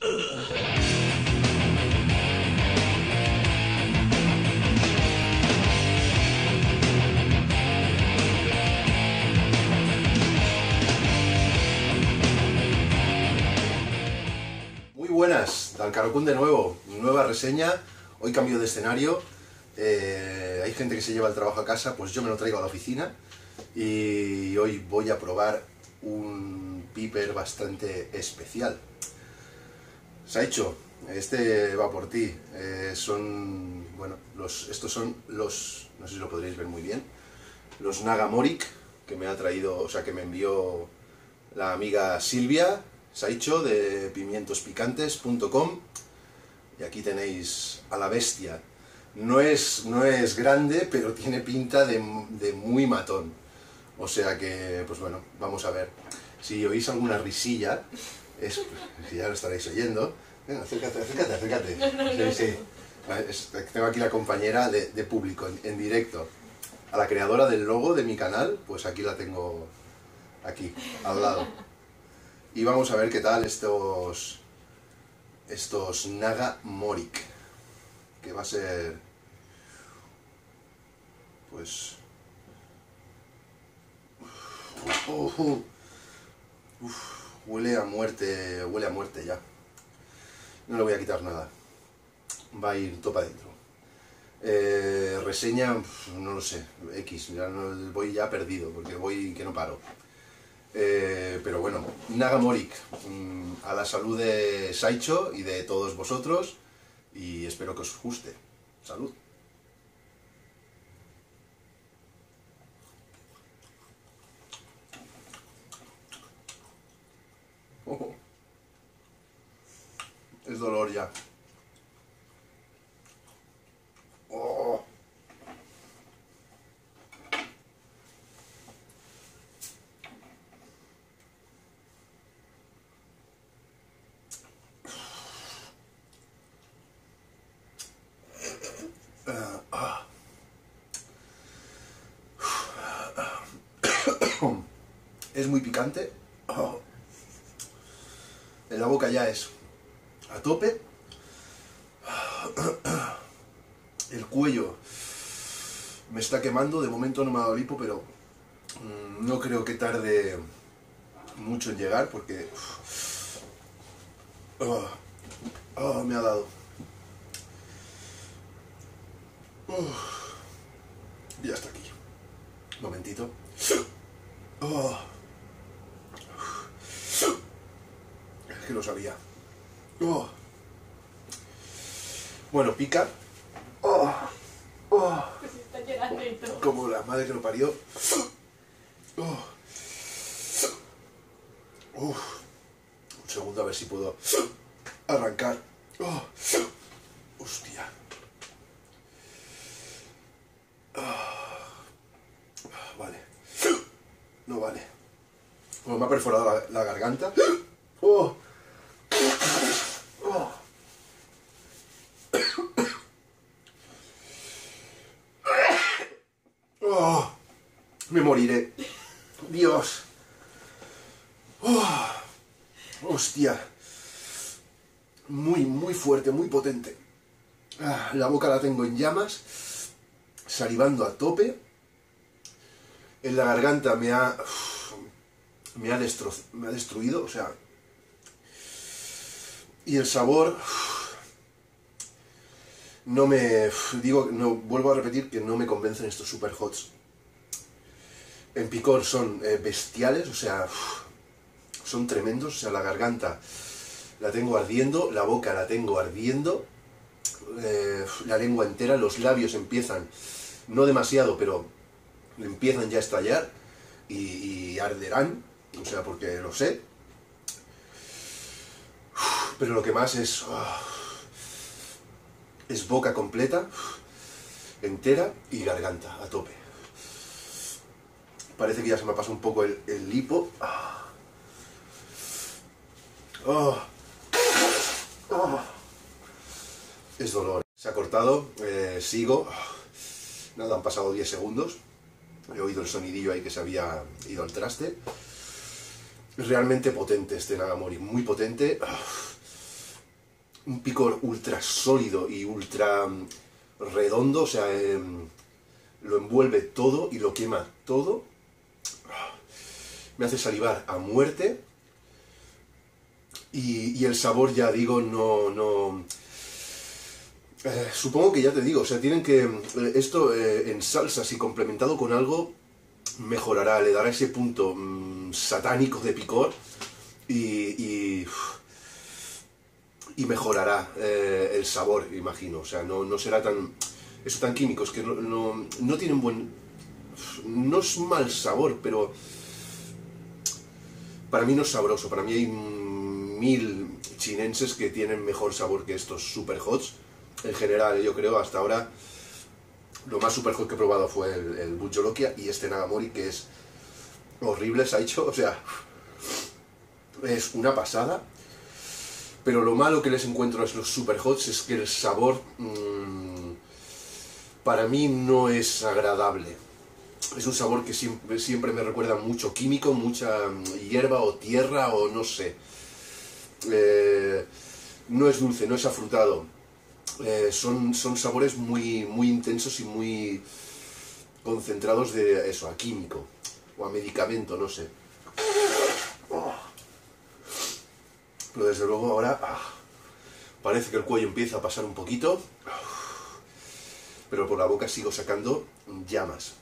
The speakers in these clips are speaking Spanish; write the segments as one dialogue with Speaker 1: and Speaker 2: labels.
Speaker 1: Muy buenas, Dalcarocún de nuevo, nueva reseña. Hoy cambio de escenario. Hay gente que se lleva el trabajo a casa, pues yo me lo traigo a la oficina y hoy voy a probar un piper bastante especial. Saicho, este va por ti. Estos son los, no sé si lo podréis ver muy bien, los Nagamoric que me ha traído, o sea, que me envió la amiga Silvia Saicho de pimientospicantes.com. Y aquí tenéis a la bestia. No es grande, pero tiene pinta de muy matón. O sea que, pues bueno, vamos a ver. Si oís alguna risilla, es que ya lo estaréis oyendo. Venga, acércate. Sí. Tengo aquí la compañera de público en directo. A la creadora del logo de mi canal, pues aquí la tengo, aquí, al lado. Y vamos a ver qué tal estos Nagamoric, que va a ser, pues, huele a muerte ya. No le voy a quitar nada, va a ir todo para adentro. Reseña, no lo sé, X, ya voy ya perdido, porque voy que no paro. Pero bueno, Nagamoric, a la salud de Saicho y de todos vosotros, y espero que os guste. Salud. Es dolor ya. Oh. Es muy picante. En la boca ya es a tope. El cuello me está quemando. De momento no me ha dado hipo, pero no creo que tarde mucho en llegar porque me ha dado. Ya está aquí. Un momentito. Es que lo sabía. Bueno, pica.
Speaker 2: Pues está llorando y todo.
Speaker 1: Como la madre que lo parió. Un segundo a ver si puedo arrancar. Hostia. Vale. No vale. Como me ha perforado la garganta. Me moriré. Dios. Hostia. Muy fuerte, muy potente. La boca la tengo en llamas. Salivando a tope. En la garganta me ha destruido, o sea. Y el sabor. No me... vuelvo a repetir que no me convencen estos super hots. En picor son bestiales, o sea, son tremendos. O sea, la garganta la tengo ardiendo, la boca la tengo ardiendo, la lengua entera, los labios empiezan, no demasiado, pero empiezan ya a estallar y arderán, o sea, porque lo sé. Pero lo que más es boca completa, entera y garganta a tope. Parece que ya se me ha pasado un poco el hipo. Es dolor. Se ha cortado, sigo. Nada, han pasado 10 segundos. He oído el sonidillo ahí que se había ido al traste. Es realmente potente este Nagamoric, muy potente. un picor ultra sólido y ultra redondo, o sea, lo envuelve todo y lo quema todo. Me hace salivar a muerte. Y el sabor, ya digo, no... supongo que ya te digo, o sea, tienen que... esto en salsas y complementado con algo mejorará, le dará ese punto satánico de picor y mejorará el sabor, imagino. O sea, no será tan... eso tan químico, es que no tienen buen... no es mal sabor, pero... para mí no es sabroso. Para mí hay 1000 chinenses que tienen mejor sabor que estos super hots. En general, yo creo, hasta ahora, lo más super hot que he probado fue el Butcholokia y este Nagamori, que es horrible, se ha hecho, o sea, es una pasada. Pero lo malo que les encuentro a los super hots es que el sabor, para mí, no es agradable. Es un sabor que siempre me recuerda mucho químico, mucha hierba o tierra o no sé. No es dulce, no es afrutado. Son sabores muy intensos y muy concentrados de eso, a químico o a medicamento, no sé. Pero desde luego ahora parece que el cuello empieza a pasar un poquito, pero por la boca sigo sacando llamas.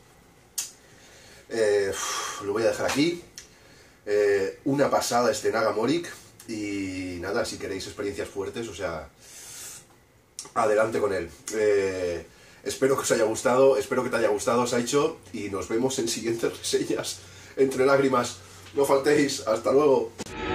Speaker 1: Lo voy a dejar aquí. Una pasada este Nagamori. Y nada, si queréis experiencias fuertes, o sea, adelante con él. Espero que os haya gustado, espero que te haya gustado, Saicho, y nos vemos en siguientes reseñas. Entre lágrimas, no faltéis, hasta luego.